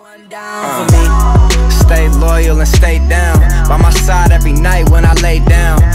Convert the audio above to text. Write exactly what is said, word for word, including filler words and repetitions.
Uh, stay loyal and stay down by my side every night when I lay down.